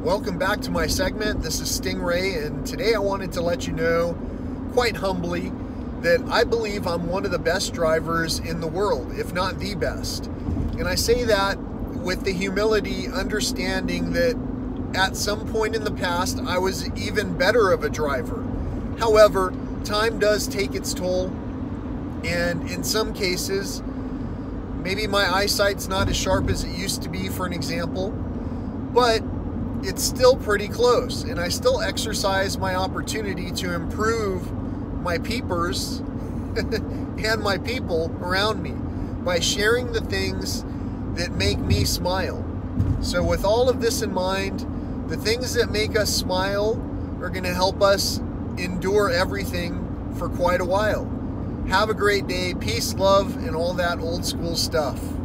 Welcome back to my segment. This is Stingray, and today I wanted to let you know, quite humbly, that I believe I'm one of the best drivers in the world, if not the best. And I say that with the humility, understanding that at some point in the past, I was even better of a driver. However, time does take its toll, and in some cases, maybe my eyesight's not as sharp as it used to be, for an example, but it's still pretty close, and I still exercise my opportunity to improve my peepers and my people around me by sharing the things that make me smile. So with all of this in mind, the things that make us smile are going to help us endure everything for quite a while. Have a great day, peace, love, and all that old school stuff.